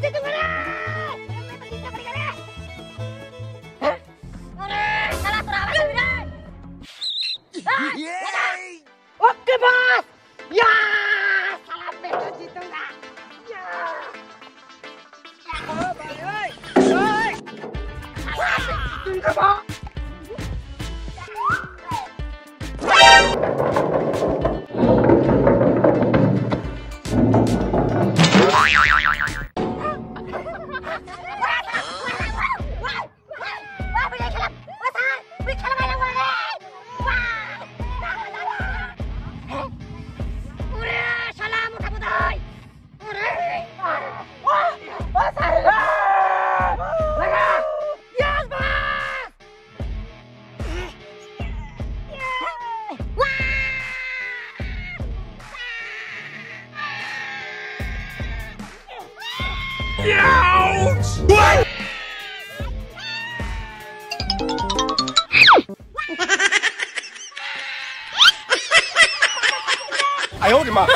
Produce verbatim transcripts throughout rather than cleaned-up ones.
Oke bos, ya salam beda gitu nggak? Ya, oh balik, balik, tunggu bos. Ayo di mana?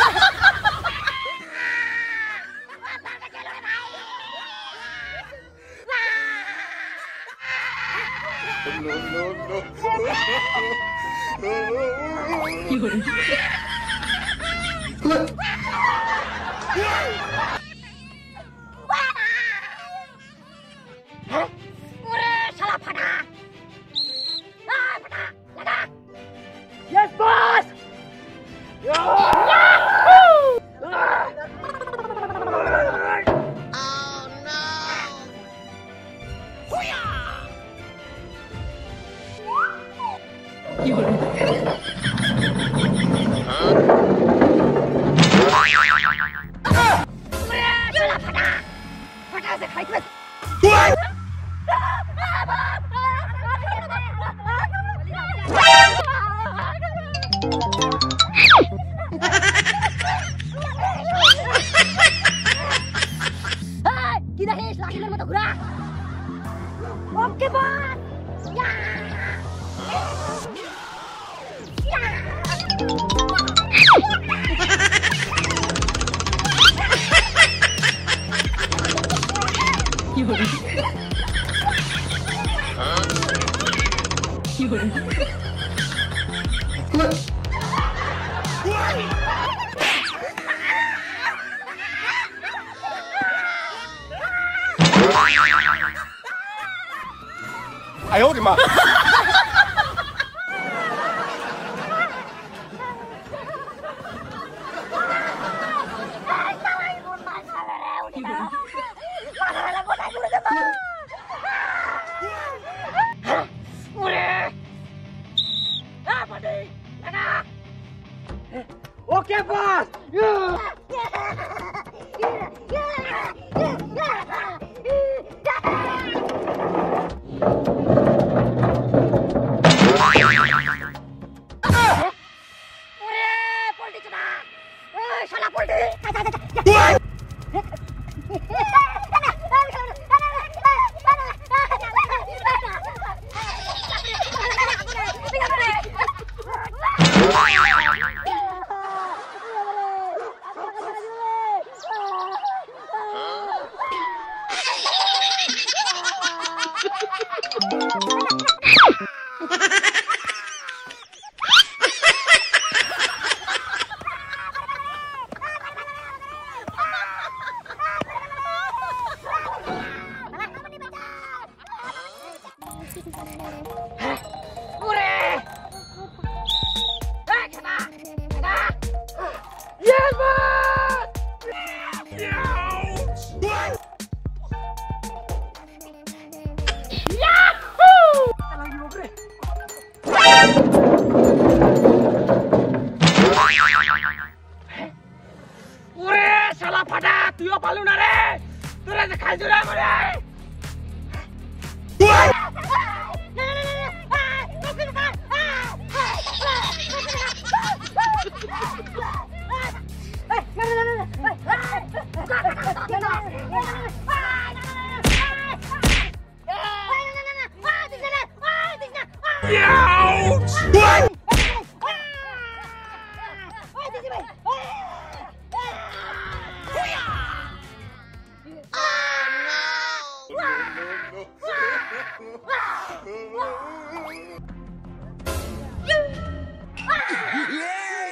No, no, no. Yes, boss! Kita his laki dan mata gerak. Oke bos. Ya. Ya. Ayo di mana? Oke bos.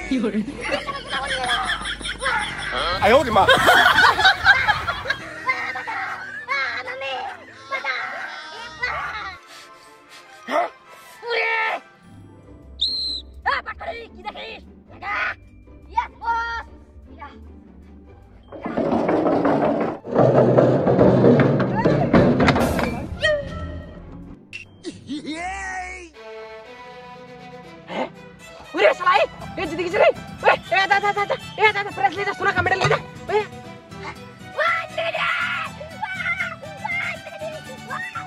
哎呦我的妈！ Yes, bos. Ya. Udah salah eh jadi gitu nih. Eh, eh, dah, dah, dah, dah. Eh, dah, dah, press lidah, suruh kamera lidah. Eh. Wah, tidak. Wah, wah, tidak. Wah.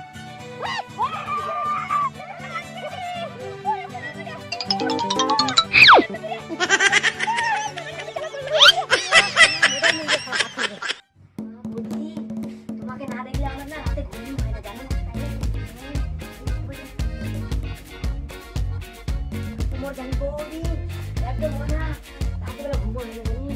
Jangan bodi, lihat deh mana. Tadi kalau gugur ini ini.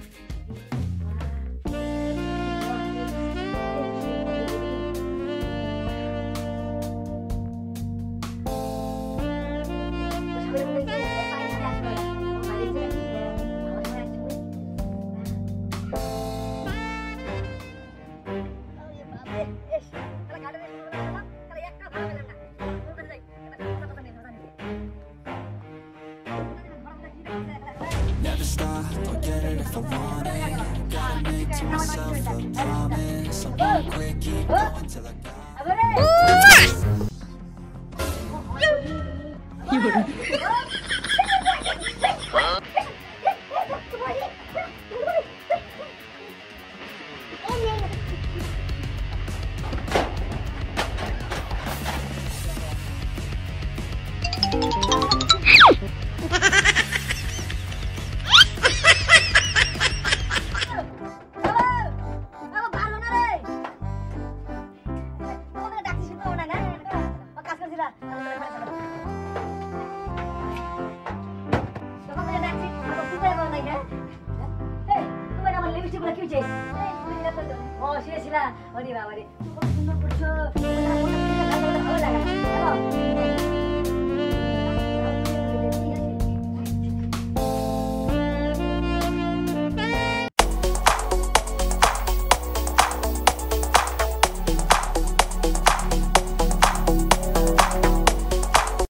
Never stop, I'll get it if I want it. Gotta make to myself a promise. I won't quit, keep going till I got it. Oh, sila sila. Oh, di ba, di. Sumpah sumpah percaya. Mana mana kita dah dah dah dah.